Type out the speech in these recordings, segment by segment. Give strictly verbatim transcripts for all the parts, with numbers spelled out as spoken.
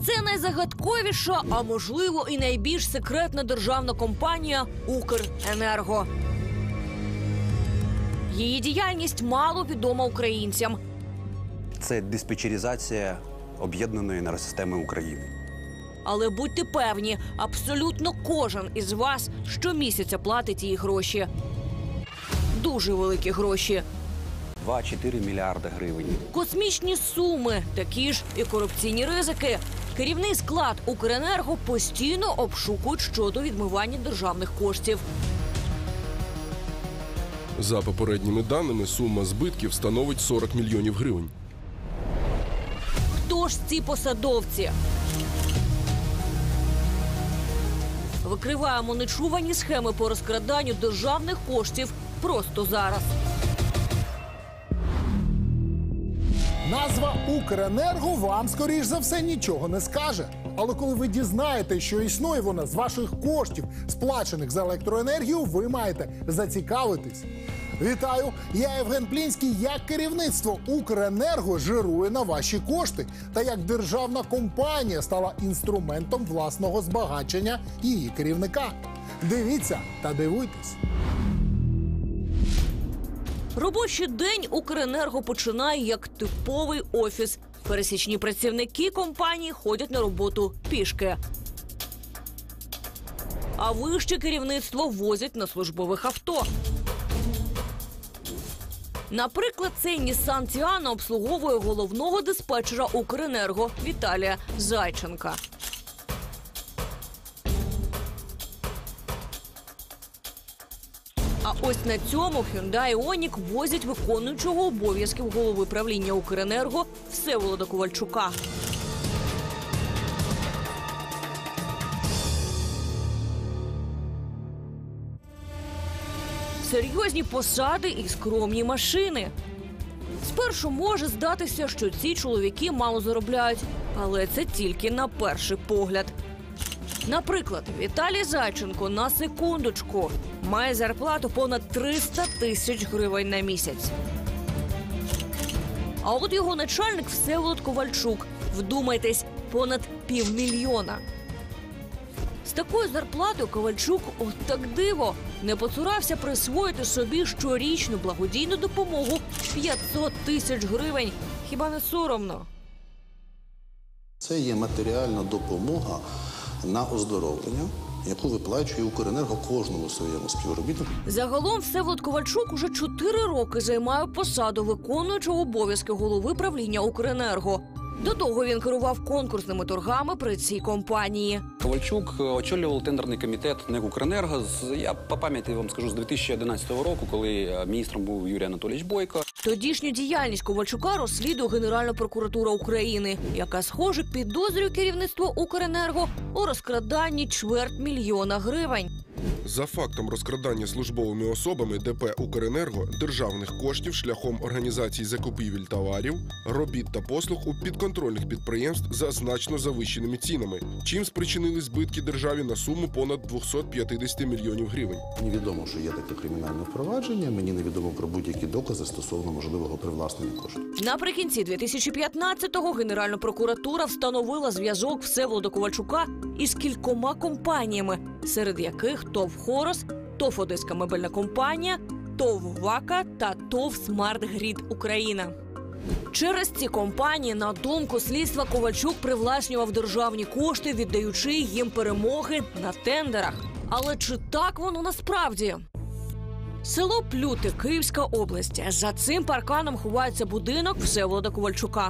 Це найзагадковіша, а можливо і найбільш секретна державна компанія «Укренерго». Її діяльність мало відома українцям. Це диспетчеризація об'єднаної енергосистеми України. Але будьте певні, абсолютно кожен із вас щомісяця платить їй гроші. Дуже великі гроші. два-чотири мільярди гривень. Космічні суми, такі ж і корупційні ризики. Керівний склад «Укренерго» постійно обшукують щодо відмивання державних коштів. За попередніми даними, сума збитків становить сорок мільйонів гривень. Хто ж ці посадовці? Викриваємо нечувані схеми по розкраданню державних коштів просто зараз. Назва «Укренерго» вам, скоріш за все, нічого не скаже. Але коли ви дізнаєтесь, що існує вона з ваших коштів, сплачених за електроенергію, ви маєте зацікавитись. Вітаю! Я Євген Плінський. Як керівництво «Укренерго» жирує на ваші кошти та як державна компанія стала інструментом власного збагачення її керівника. Дивіться та дивуйтесь. Робочий день «Укренерго» починає як типовий офіс. Пересічні працівники компанії ходять на роботу пішки. А вище керівництво возять на службових авто. Наприклад, цей Нісан Тіана обслуговує головного диспетчера «Укренерго» Віталія Зайченка. А ось на цьому Hyundai Ioniq возять виконуючого обов'язків голови правління «Укренерго» Всеволода Ковальчука. Серйозні посади і скромні машини. Спершу може здатися, що ці чоловіки мало заробляють, але це тільки на перший погляд. Наприклад, Віталій Зайченко, на секундочку, має зарплату понад триста тисяч гривень на місяць. А от його начальник Всеволод Ковальчук, вдумайтесь, понад півмільйона. З такою зарплатою Ковальчук, от так диво, не поцурався присвоїти собі щорічну благодійну допомогу п'ятсот тисяч гривень. Хіба не соромно? Це є матеріальна допомога на оздоровлення, яку виплачує «Укренерго» кожному своєму співробітнику. Загалом Всеволод Ковальчук уже чотири роки займає посаду виконуючого обов'язки голови правління «Укренерго». До того він керував конкурсними торгами при цій компанії. Ковальчук очолював тендерний комітет НЕК «Укренерго». Я по пам'яті вам скажу, з дві тисячі одинадцятого року, коли міністром був Юрій Анатолійович Бойко. Тодішню діяльність Ковальчука розслідує Генеральна прокуратура України, яка, схоже, підозрює керівництво «Укренерго» у розкраданні чверть мільйона гривень. За фактом розкрадання службовими особами ДП «Укренерго» державних коштів шляхом організації закупівель товарів, робіт та послуг у підконтрольних підприємств за значно завищеними цінами, чим спричинили збитки державі на суму понад двісті п'ятдесят мільйонів гривень. Невідомо, що є таке кримінальне впровадження, мені невідомо про будь-які докази стосовно можливого привласнення коштів. Наприкінці дві тисячі п'ятнадцятого Генеральна прокуратура встановила зв'язок Всеволода Ковальчука із кількома компаніями, серед яких ТОВ «Хорос», ТОВ «Одеська мебельна компанія», ТОВ «Вака» та ТОВ «Смарт Грід Україна». Через ці компанії, на думку слідства, Ковальчук привласнював державні кошти, віддаючи їм перемоги на тендерах. Але чи так воно насправді? Село Плюти, Київська область. За цим парканом ховається будинок Всеволода Ковальчука.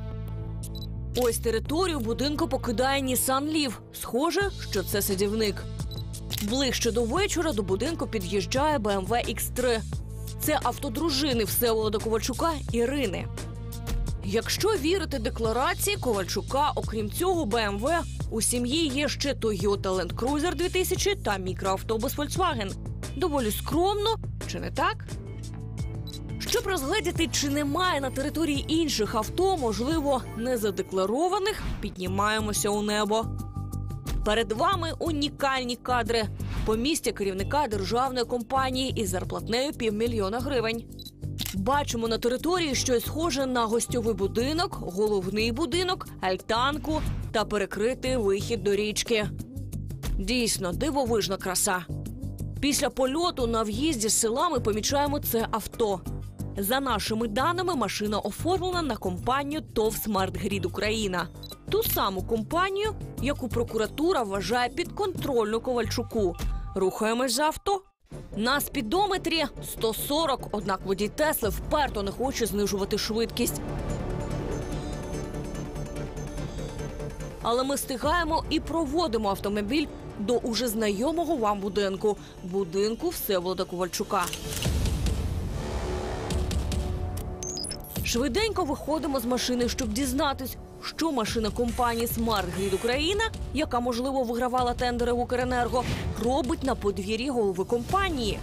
Ось територію будинку покидає Нісан Лів. Схоже, що це садівник. Ближче до вечора до будинку під'їжджає Бе Ем Ве Ікс три. Це авто дружини Всеволода Ковальчука Ірини. Якщо вірити декларації Ковальчука, окрім цього Бе Ем Ве, у сім'ї є ще Toyota Land Cruiser дві тисячі та мікроавтобус Volkswagen. Доволі скромно, чи не так? Щоб розгледіти, чи немає на території інших авто, можливо, незадекларованих, піднімаємося у небо. Перед вами унікальні кадри. Помістя керівника державної компанії із зарплатнею півмільйона гривень. Бачимо на території щось схоже на гостьовий будинок, головний будинок, альтанку, та перекрити вихід до річки. Дійсно, дивовижна краса. Після польоту на в'їзді з села ми помічаємо це авто. За нашими даними, машина оформлена на компанію ТОВ «Смарт-Грід Україна». Ту саму компанію, яку прокуратура вважає підконтрольну Ковальчуку. Рухаємось за авто. На спідометрі сто сорок, однак водій Тесли вперто не хоче знижувати швидкість. Але ми встигаємо і проводимо автомобіль до уже знайомого вам будинку – будинку Всеволода Ковальчука. Швиденько виходимо з машини, щоб дізнатись, що машина компанії «Смарт-Грід Україна», яка, можливо, вигравала тендери в «Укренерго», робить на подвір'ї голови компанії.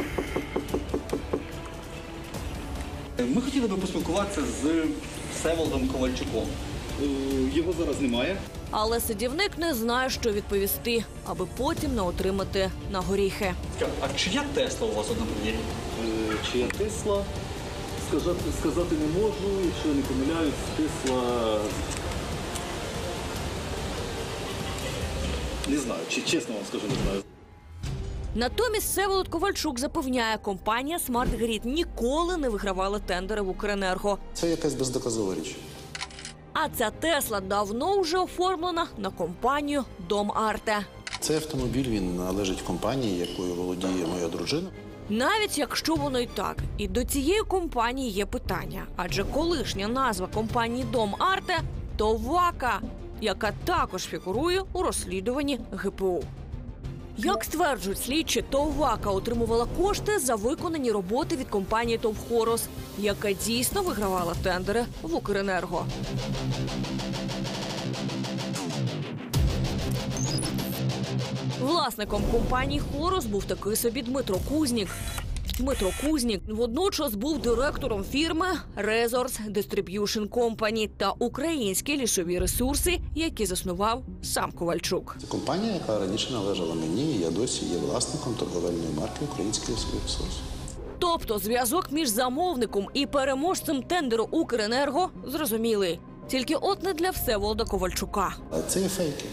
Ми хотіли би поспілкуватися з Всеволодом Ковальчуком. Його зараз немає. Але садівник не знає, що відповісти, аби потім не отримати на горіхи. А чия Тесла у вас на подвір'ї? Чия Тесла? Сказати, сказати не можу, якщо я не помиляюсь, Тесла... Не знаю, чи чесно вам скажу, не знаю. Натомість Всеволод Ковальчук запевняє, компанія «Смарт-Грід» ніколи не вигравала тендери в «Укренерго». Це якась бездоказова річ. А ця Тесла давно вже оформлена на компанію «Дом Арте». Цей автомобіль, він належить компанії, якою володіє моя дружина. Навіть якщо воно і так, і до цієї компанії є питання. Адже колишня назва компанії «Дом Арте» – «Товака», яка також фігурує у розслідуванні ге пе у. Як стверджують слідчі, «Товака» отримувала кошти за виконані роботи від компанії «ТОВ Хорос», яка дійсно вигравала тендери в «Укренерго». Власником компанії «Хорос» був такий собі Дмитро Кузнік. Дмитро Кузнік водночас був директором фірми Resource Distribution Company та «Українські лісові ресурси», які заснував сам Ковальчук. Це компанія, яка раніше належала мені, і я досі є власником торговельної марки «Українські лісові ресурси». Тобто зв'язок між замовником і переможцем тендеру «Укренерго» зрозумілий. Тільки от не для Всеволода Ковальчука. А це є фейки.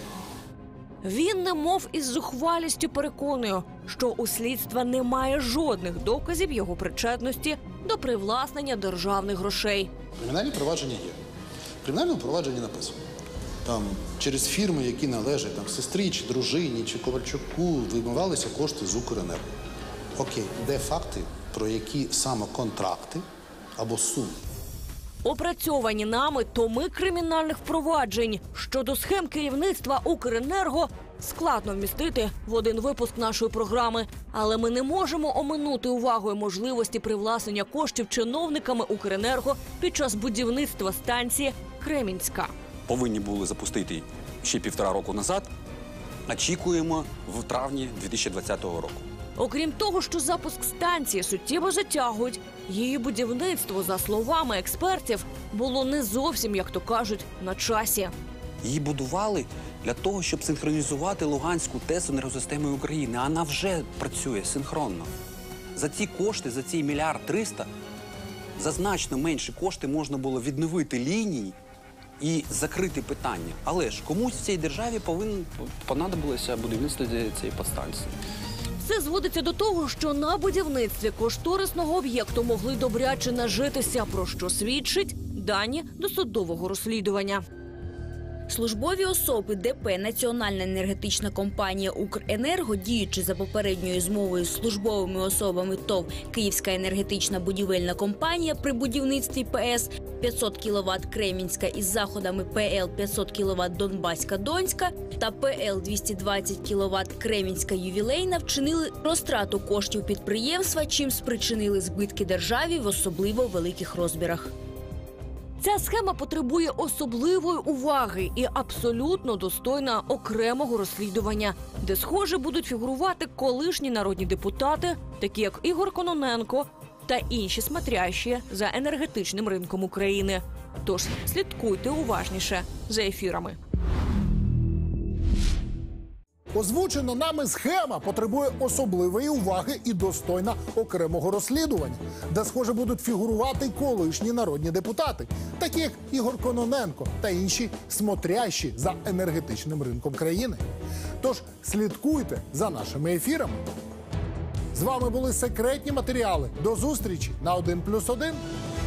Він немов із зухвалістю переконує, що у слідства немає жодних доказів його причетності до привласнення державних грошей. Кримінальні провадження є. В кримінальному провадженні написано. Там через фірми, які належать там, сестрі, чи дружині, чи Ковальчуку, вимивалися кошти з «Укренерго». Окей, де факти, про які саме контракти або суми? Опрацьовані нами томи кримінальних проваджень щодо схем керівництва «Укренерго» складно вмістити в один випуск нашої програми. Але ми не можемо оминути увагою можливості привласнення коштів чиновниками «Укренерго» під час будівництва станції Кремінська. Повинні були запустити ще півтора року назад. Очікуємо в травні дві тисячі двадцятого року. Окрім того, що запуск станції суттєво затягують, її будівництво, за словами експертів, було не зовсім, як то кажуть, на часі. Її будували для того, щоб синхронізувати Луганську ТЕС з енергосистемою України. А вона вже працює синхронно. За ці кошти, за ці мільярд триста, за значно менші кошти можна було відновити лінії і закрити питання. Але ж комусь в цій державі повинно понадобилося будівництво цієї подстанції. Все зводиться до того, що на будівництві кошторисного об'єкту могли добряче нажитися, про що свідчить дані досудового розслідування. Службові особи ДП «Національна енергетична компанія «Укренерго», діючи за попередньою змовою з службовими особами ТОВ «Київська енергетична будівельна компанія» при будівництві ПЕС п'ятсот кіловат Кремінська із заходами ПЛ п'ятсот кіловат Донбаська Донська та ПЛ двісті двадцять кіловат Кремінська Ювілейна, вчинили розтрату коштів підприємства, чим спричинили збитки державі в особливо великих розмірах. Ця схема потребує особливої уваги і абсолютно достойна окремого розслідування, де, схоже, будуть фігурувати колишні народні депутати, такі як Ігор Кононенко та інші смотрящі за енергетичним ринком України. Тож слідкуйте уважніше за ефірами. Озвучена нами схема потребує особливої уваги і достойна окремого розслідування, де, схоже, будуть фігурувати й колишні народні депутати, такі як Ігор Кононенко та інші смотрящі за енергетичним ринком країни. Тож слідкуйте за нашими ефірами. З вами були секретні матеріали. До зустрічі на один плюс один.